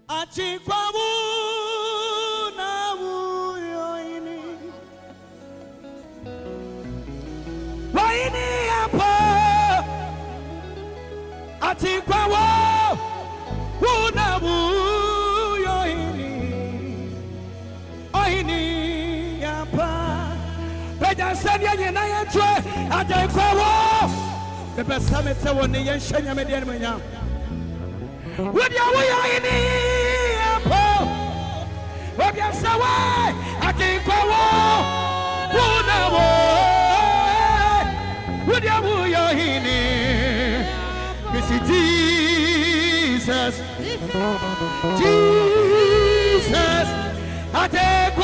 Achikwabu na wuyoini waini apa Achikwabu na wuyoini oini apa Peja sanya nyina yetwe Achikwabu Bebe samete woni yenshanya median menya Would you wear any apple? Would you say, I think I would you wear any? This is Jesus. Jesus. I think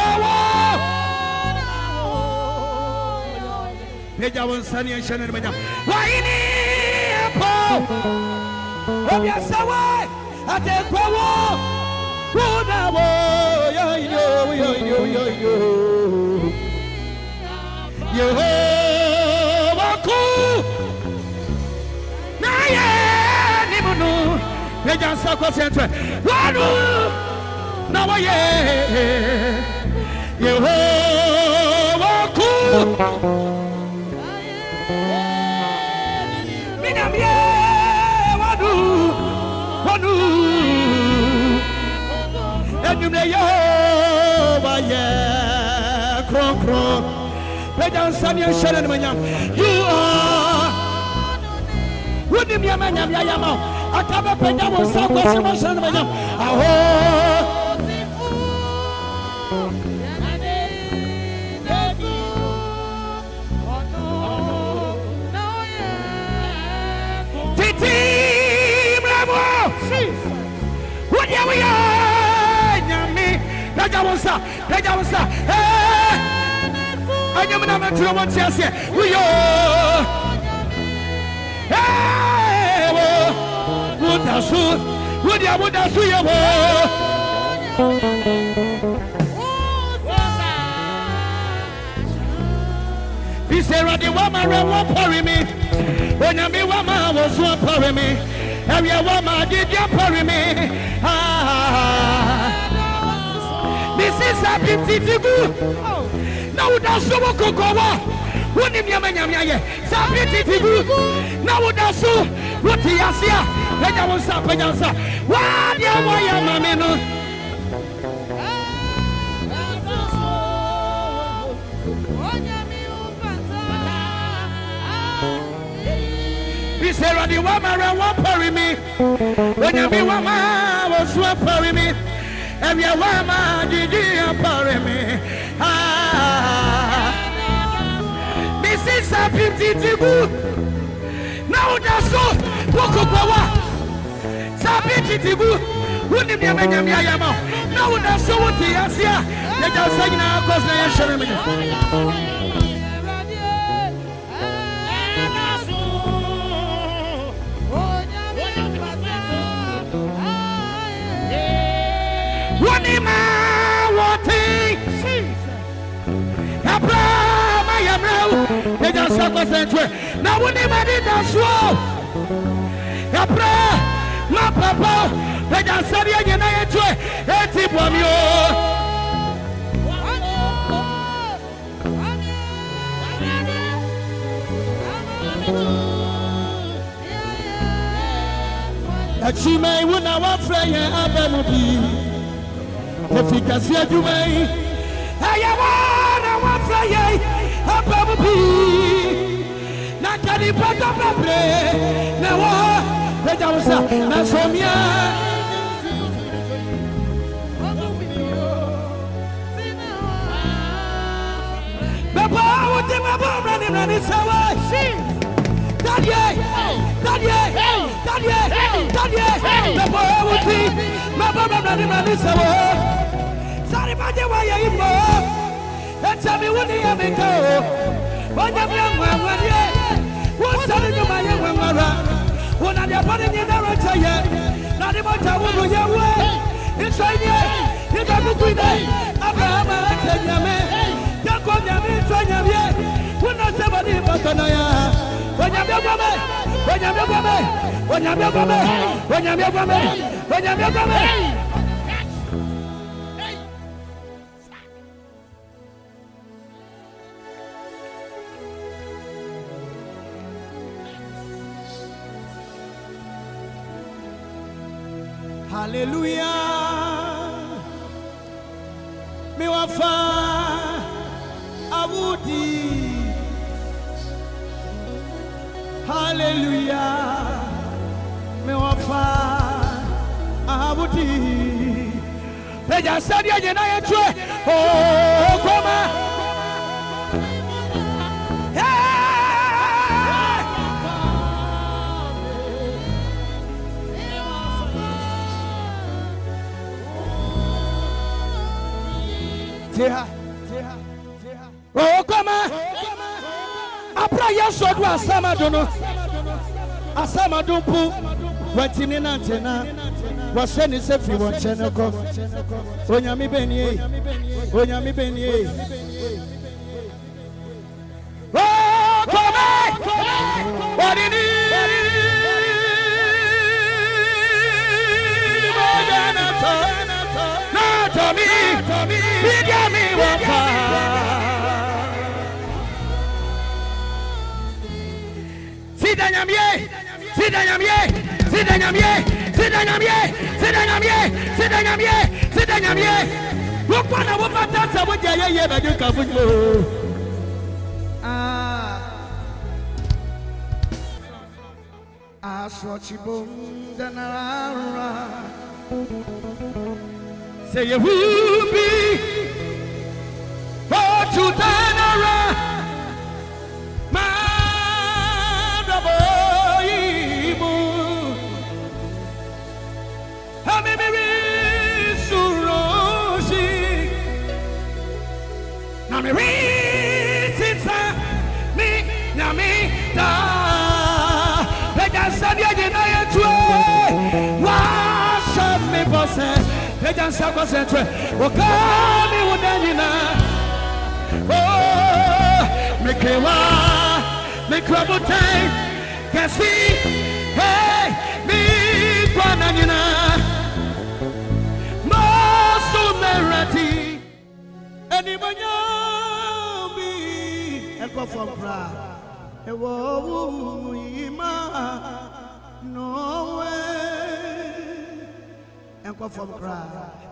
I will Sunny and Shannon. Why any apple? Would you say, I take power. Yehovah cool. Naya Nimunu. Pejan Sako Central. Wanu. Now Yehovah cool. Minam ye. Wanu. You may cron. Pejan Sunny and Shannon Manyam. You are Wouldn't you man Yama? I come up and down with some question of Shannon Manyam. Titi Bravo! What are we are? Pejawosa, hey! I am not to one chance here. We are. Hey! Would I shoot? Would I shoot you? He said, "Radi Wama, won't parry me. When I be Wama, was one parry me. Have you Wama? Did you parry me? This is a bit good. Now that's so cocoa. What if you mean? Sabiti good. Now that's so what he has here. Let us up and answer. Why, dear, why am I man? He said, "Radi Wama, won't parry me. When you be Wama, was one parry me. And you want my Gigi parry me. This is a 50 good. Now that's so. Walk up power. Sabiti good. Wouldn't be a man. Now that's so what he has here. Let us say now, because they are showing me. What am I wanting? They just suck us into now. When they made it, that's wrong. My papa, they just said, "You're not into it." It's it from you. That she may win our friend and if he can see you may, I want fly up be. Not can you put up a play? Now, that's from ya. The power to my bomb running away. Daddy, the power to my bomb running away. Sorry, my dear, why are you more? And tell me what do you make go? What have you what's telling you, my young mother? What are you putting in the right yet? Not about to move your way. It's right here. You got to do that. Abraham, I tell you, man. Don't go down in China. We're not somebody but Anaya. When you're when you're Hallelujah. Me wafa abudi. Hallelujah. Me wafa abudi. Peja sadia jena yetwe. Oh koma. Oh, come on. Après, il y a ce doigt, Samadono. A Samadumpu, Watin Antena, was sending Sefi one channel. Onyami Beni, Onyami Beni. Oh, come on. What it is? Tommy, he gave me one sit down, sit down, sit down, sit down, sit down, sit down, sit down. Look what I want to tell you. What you but you can't put I saw Chibum Danara. Say you will be for to Danara, my boy. Hamiri Suroshi, Namiri Sita, me, Nami, da. Let us send you to wash up me, boss. Let us concentrate. Oh, come in with Daniela. Oh, make it wild, make trouble time. Can see, hey, me, Daniela. Most of Merati, anybody be a from Prague. A woman, no way. And come from cry.